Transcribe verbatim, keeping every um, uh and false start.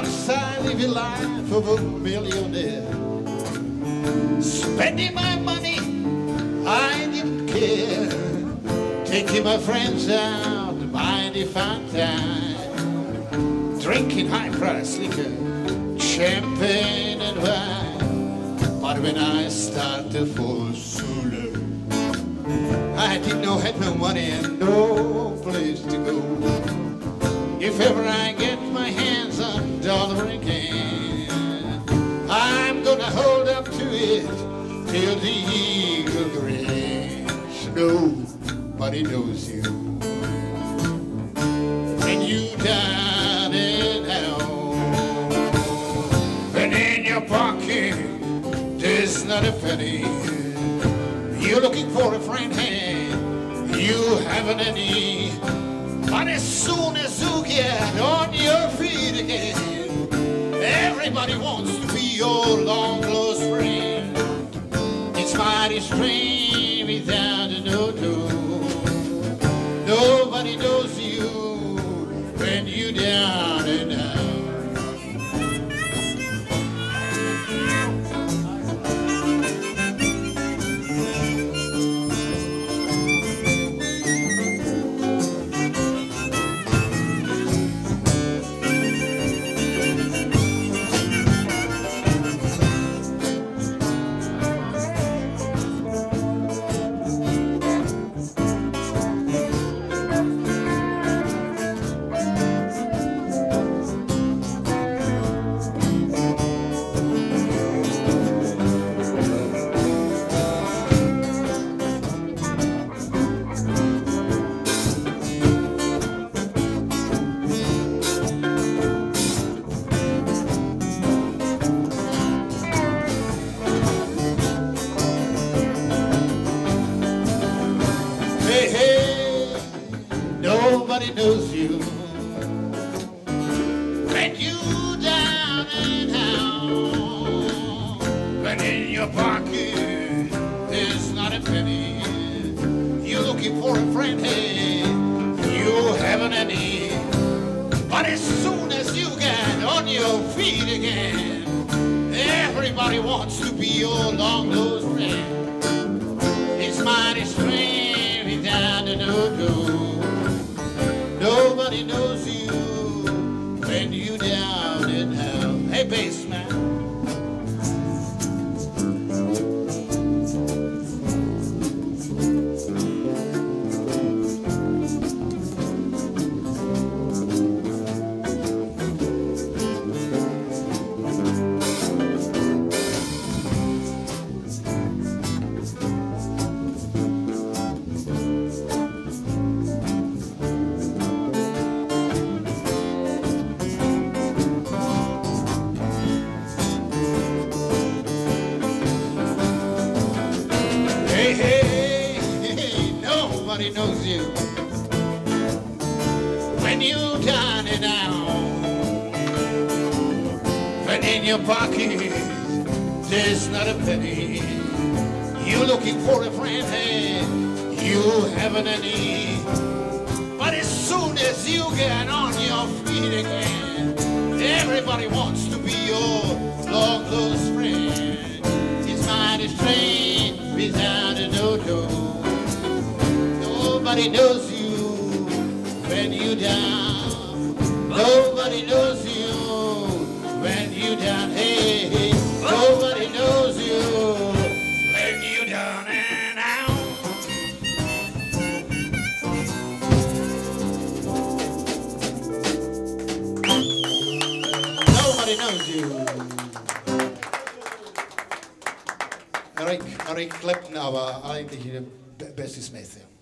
Once I live a life of a millionaire, spending my money, I didn't care. Taking my friends out, buying the fine time, drinking high-priced liquor, champagne and wine. But when I start to fall so low, I didn't know, had no money and no place to go. If ever I get my hands on a dollar again, I'm gonna hold up to it till the eagle grins. Nobody knows you when you down and out, and in your pocket there's not a penny. You're looking for a friend, and you haven't any. But as soon as you get on your feet again, everybody wants to be your long-lost friend. It's mighty strange without a no-no. Nobody knows you when you're down and out. Hey, hey, nobody knows you when you down and out, when in your pocket there's not a penny. You're looking for a friend, hey, you haven't any. But as soon as you get on your feet again, everybody wants to be your long-nosed friend. It's mighty strange. No-no. Nobody knows you when you down and out. Hey, bass man. Hey, hey, hey, nobody knows you when you down and out, when in your pocket there's not a penny. You're looking for a friend and you haven't any. But as soon as you get on your feet again, everybody wants to be your long-lost friend. It's mighty strange without a no-no. Nobody knows you when you down. Nobody knows you when you down. Hey, hey. Nobody knows you when you down and out. Nobody knows you. Eric, Eric Clapton, aber eigentlich der beste Smith.